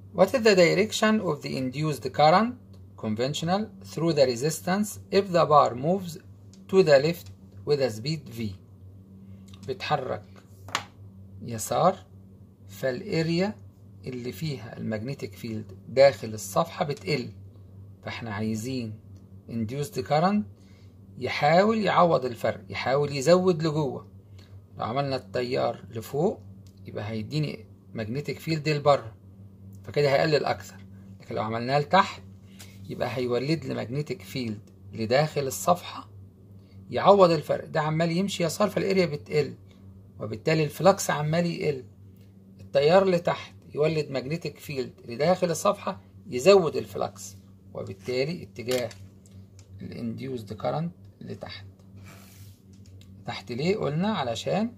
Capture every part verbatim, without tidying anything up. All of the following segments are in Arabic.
What is the direction of the induced current conventional through the resistance if the bar moves to the left with a speed v؟ بتحرك يسار، فالاريا اللي فيها المagnetic field داخل الصفحة بتقل، فاحنا عايزين induced current يحاول يعوض الفرق، يحاول يزود لجوه. لو عملنا التيار لفوق يبقى هيديني magnetic field لبره، فكده هيقلل اكثر. لكن لو عملناه لتحت يبقى هيولد لي magnetic field لداخل الصفحة يعوض الفرق. ده عمال يمشي يسار فالاريا بتقل، وبالتالي الفلكس عمال يقل. التيار لتحت يولد magnetic field لداخل الصفحة يزود الفلكس، وبالتالي اتجاه الانديوزد كارنت لتحت. تحت ليه؟ قلنا علشان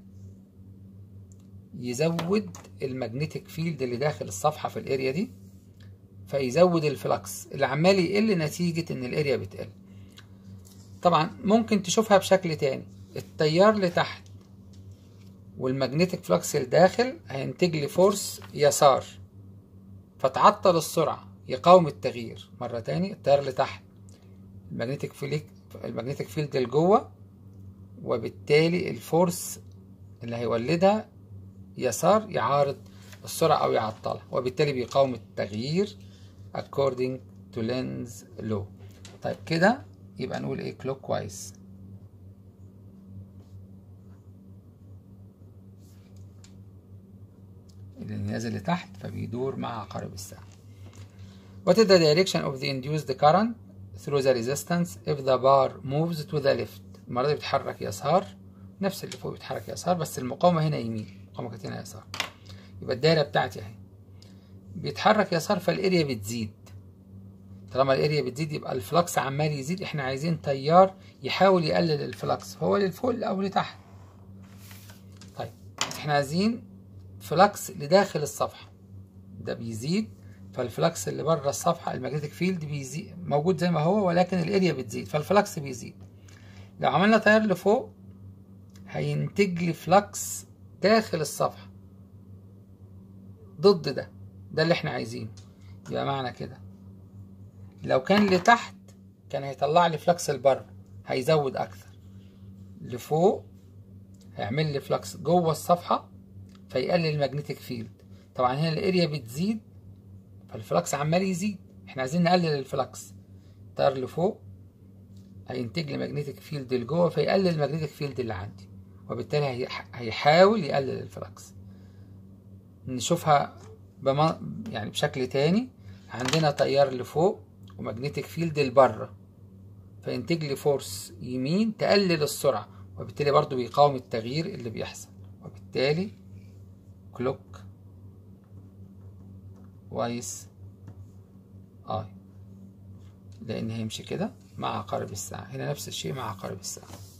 يزود المagnetic فيلد اللي داخل الصفحة في الاريا دي، فيزود الفلكس اللي عمال يقل نتيجة ان الاريا بتقل. طبعا ممكن تشوفها بشكل تاني، التيار لتحت والمagnetic فلكس الداخل هينتج لي فورس يسار فتعطل السرعة، يقاوم التغيير. مرة تاني، التيار لتحت المagnetic فيلد المagnetic فيلد لجوه، وبالتالي الفورس اللي هيولدها يسار يعارض السرعة أو يعطلها، وبالتالي بيقاوم التغيير according to Lenz's law. طيب كده يبقى نقول ايه؟ clockwise. اللي نازل لتحت فبيدور مع عقارب الساعة. What is the direction of the induced current through the resistance if the bar moves to the left؟ المرة دي بيتحرك يسار، نفس اللي فوق بيتحرك يسار، بس المقاومة هنا يمين، المقاومة كانت هنا يسار. يبقى الدايرة بتاعتي اهي بيتحرك يسار فالاريا بتزيد. طالما الاريا بتزيد يبقى الفلكس عمال يزيد، احنا عايزين تيار يحاول يقلل الفلكس، هو للفوق او لتحت. طيب احنا عايزين فلكس لداخل الصفحة، ده بيزيد، فالفلكس اللي بره الصفحة المagnetic فيلد بيزيد، موجود زي ما هو، ولكن الاريا بتزيد فالفلكس بيزيد. لو عملنا تيار لفوق هينتج لي فلكس داخل الصفحة ضد ده، ده اللي احنا عايزينه. يبقى معنى كده لو كان لتحت كان هيطلع لي فلكس لبره هيزود اكثر، لفوق هيعمل لي فلكس جوه الصفحة فيقلل المagnetic فيلد. طبعا هنا الاريا بتزيد فالفلكس عمال يزيد، احنا عايزين نقلل الفلكس. التيار لفوق هينتج لي magnetic فيلد لجوه فيقلل المagnetic فيلد اللي عندي، وبالتالي هيحاول يقلل الفلكس. نشوفها بما يعني بشكل تاني، عندنا تيار لفوق ومagnetic فيلد لبره، فينتج لي فورس يمين تقلل السرعة، وبالتالي برضو بيقاوم التغيير اللي بيحصل، وبالتالي كلوك وايس اي، لان هيمشي كده مع عقارب الساعة. هنا نفس الشيء مع عقارب الساعة.